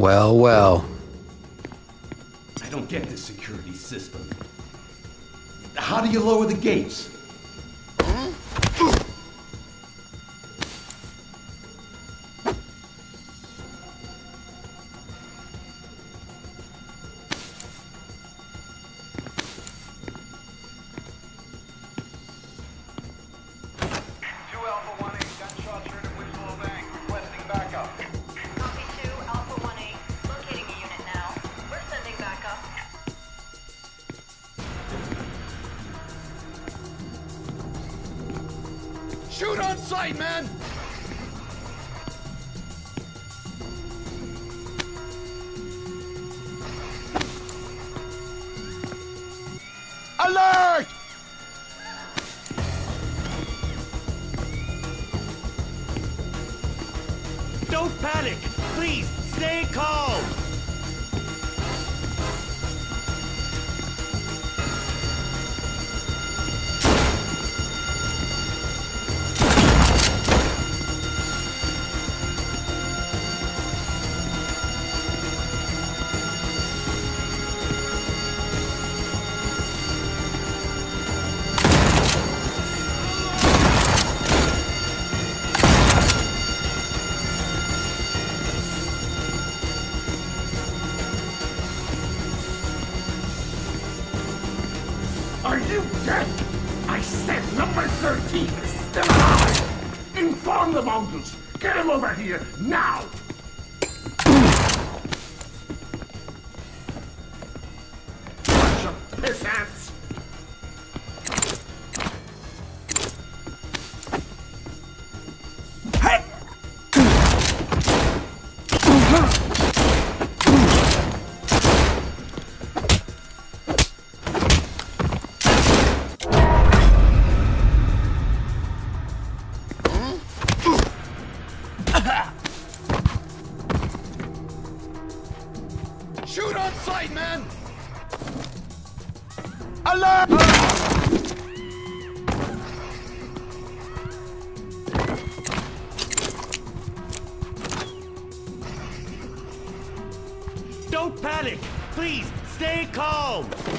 Well, well. I don't get this security system. How do you lower the gates? Shoot on sight, man! Alert! Don't panic! Please, stay calm! Are you dead? I said number 13 is still alive! Inform the Mongols! Get him over here, now! Bunch of pissants! Shoot on sight, man! Alert! Don't panic! Please, stay calm!